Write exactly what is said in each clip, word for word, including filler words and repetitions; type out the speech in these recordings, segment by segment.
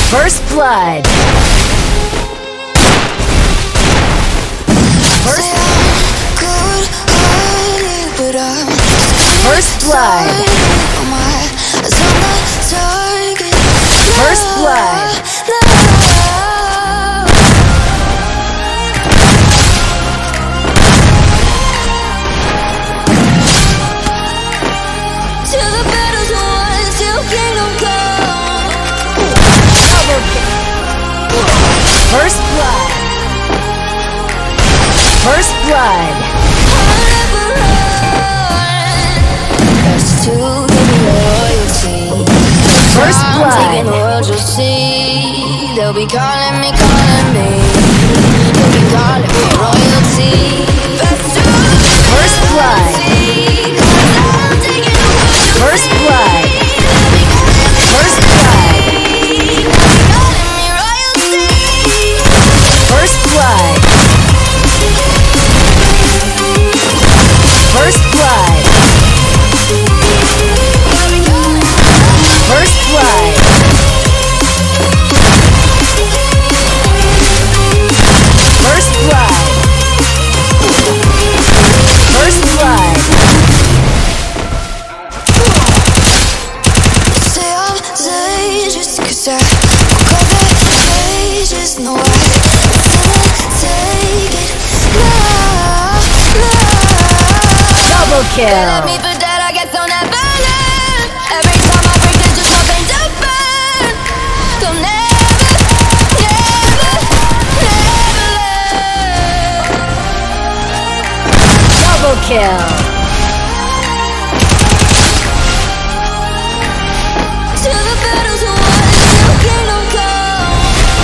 First blood. First, First blood. First blood. Till the battle's won, till kingdom come. Double kill. First blood. First blood. I'll never run. Best to give me loyalty. First I'm blood. taking the world, you'll see. They'll be calling me, calling me. They'll be calling me royalty. Best to First blood. First blood. First blood. First blood. First blood. First blood. First blood. First blood. Say I'm just cause I cover pages, no I take it. No, no. Double kill. Me for that, I guess I'll never learn. Every time I break, there's just nothing to burn. They'll never, never, never learn. Double kill. Till the battle's won, till kingdom come.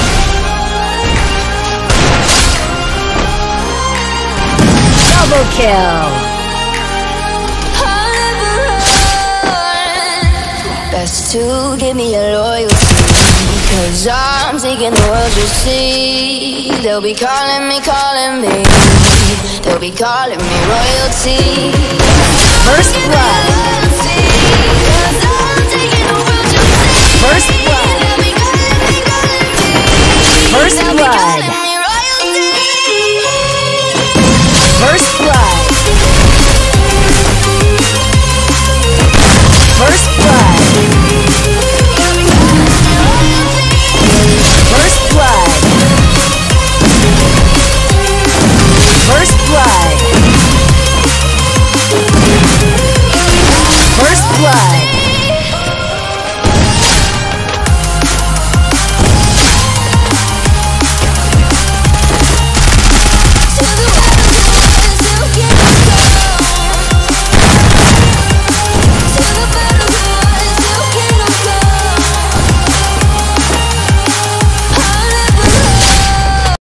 Double kill. I'll never run. Best to give me your loyalty. Cause I'm taking the world, you'll see. They'll be calling me, calling me. They'll be calling me royalty. First blood. Cause I'm taking the world, you'll see. First blood. They'll be calling me, calling me. First They'll be blood. calling